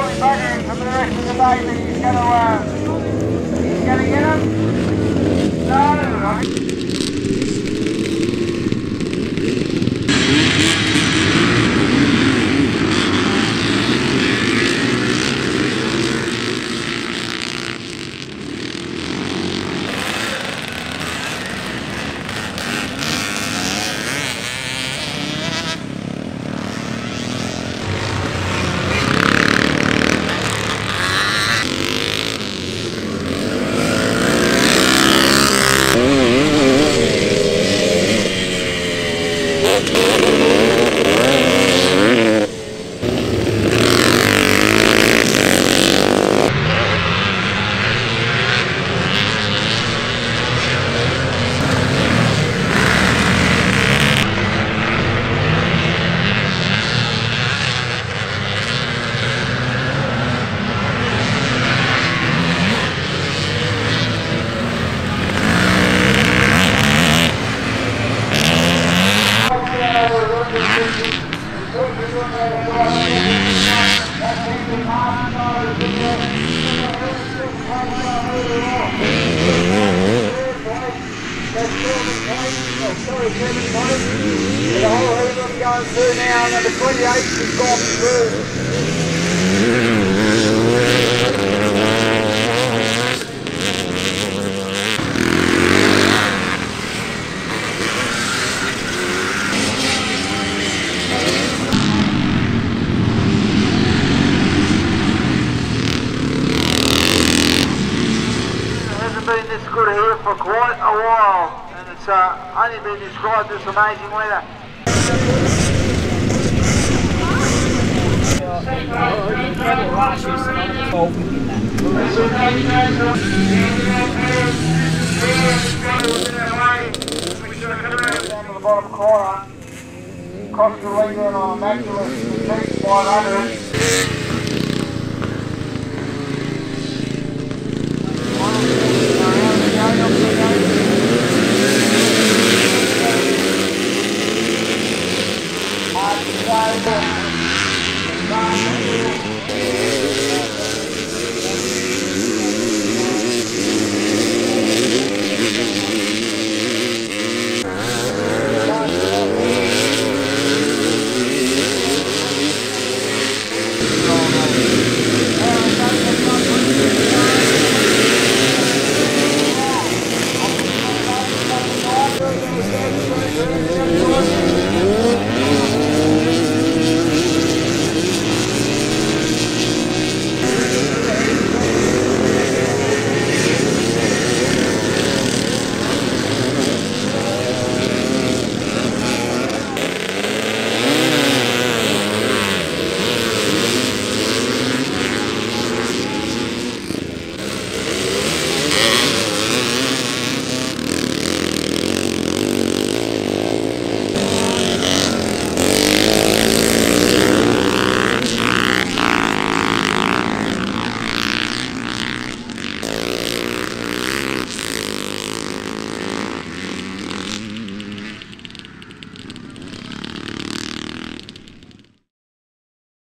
probably buggering for the rest of the day that he's going to get them. No, I think the whole heap of them going through now, number 28 has gone through. It hasn't been this good here for quite a while, and it's only been described as amazing weather. Down to the bottom corner, cross the lead in on a Maculus 500.